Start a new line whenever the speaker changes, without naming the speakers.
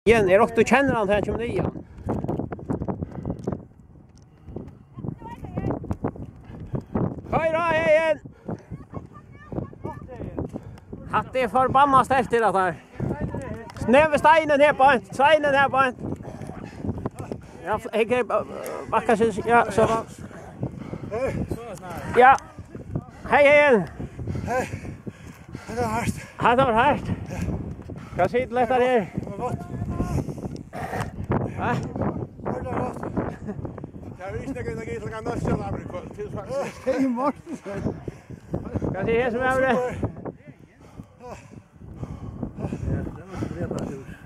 Igen, du känner han här kommer igen. Høyre igen. Hatt det forbanna sterkt til at her. Snøve steinen her på, steinen her på. Ja, jeg bakker seg, ja, så da. Ja, hei igen.
Hei, det var hardt.
Det var hardt. Kan sitte lettere her.
Det var godt.
Ja.
Det var godt.
Jeg vil ikke lægge energi til at nå selv arbejde til faktisk.
Hej Morten.
Kan se her som er det.
Ja, det var så bredt.